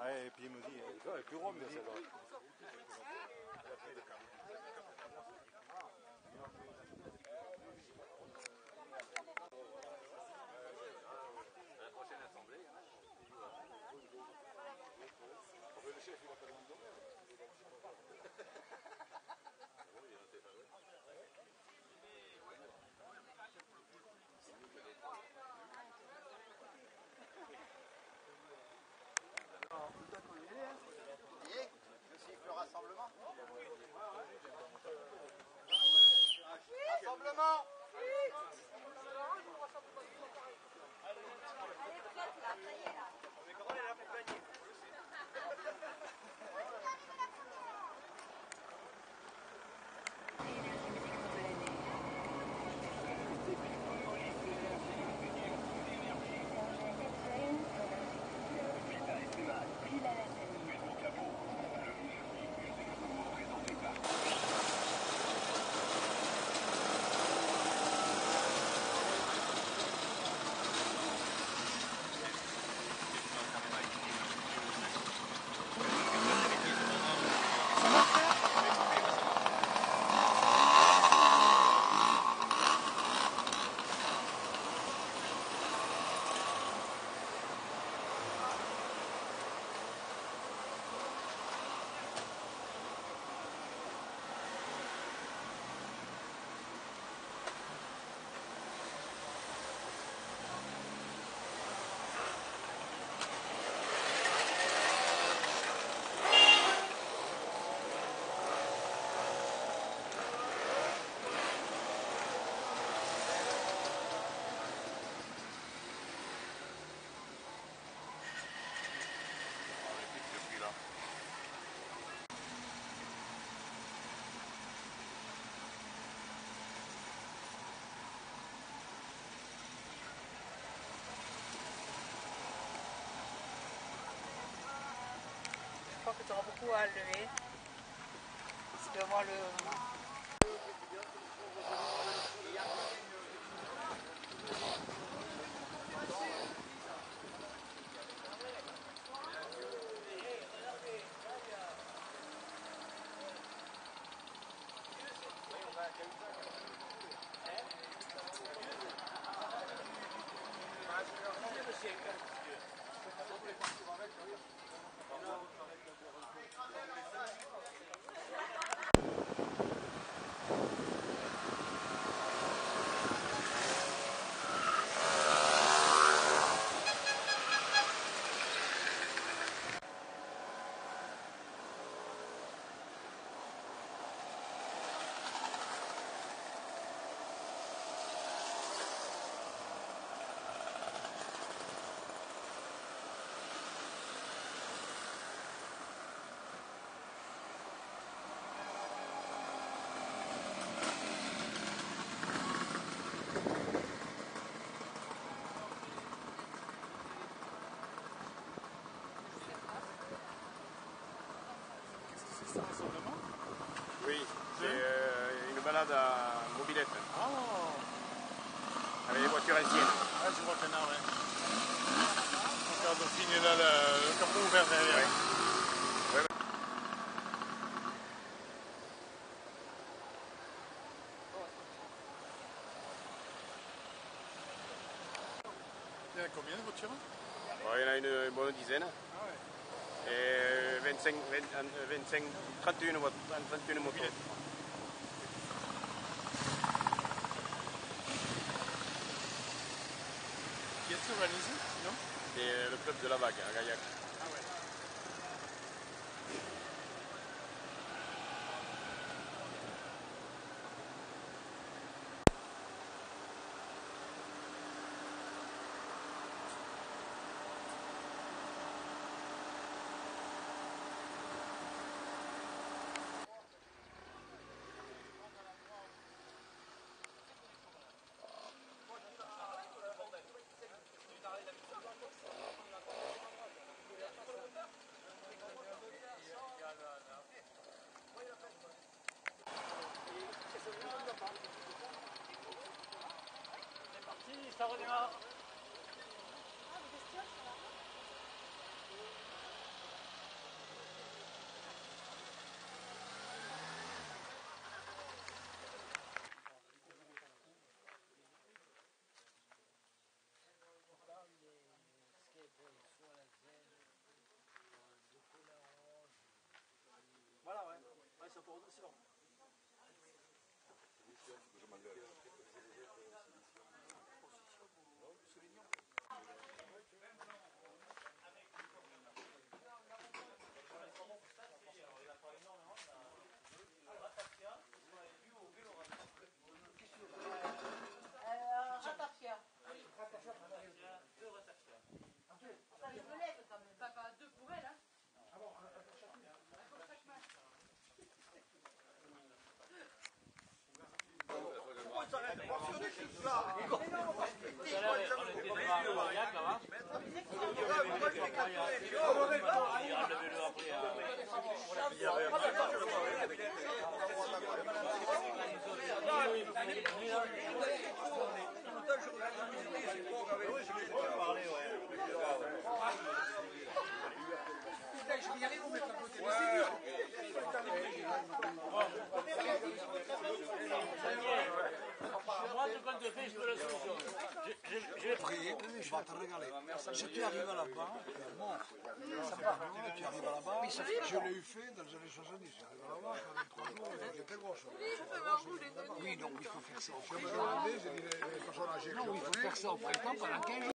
Ouais, et puis il me dit, elle est plus ronde, mais ça doit. À la prochaine assemblée. Le chef, il va pas demander. Le rassemblement. Rassemblement. Elle est prête là, ça y est là. Mais comment elle est là pour gagner? Je crois que tu auras beaucoup à lever. Tu dois voir le... Oui, c'est une balade à mobilette. Ah, Avec les voitures anciennes. ah je vois qu'il y en a, ouais. On regarde Dauphine, là, le capot ouvert derrière. Ouais. Il y en a combien de voitures? Bon, il y en a une bonne dizaine. Ah ouais. Et 31 motos. Qui est-ce qui organise? Non? C'est le club de la vague à Gaillac. Ah ouais. Ça redémarre. Moi, ce qu'on te fait, je peux la solution. Je vais te régaler. Si tu arrives là-bas, bon, ça va, tu arrives là-bas, je l'ai eu fait dans les années 70. J'arrive là-bas, pendant 3 jours, j'étais grosse. Oui, non, il faut faire ça au printemps. J'ai dit les personnes âgées. Non, il faut faire ça au printemps pendant 15 jours.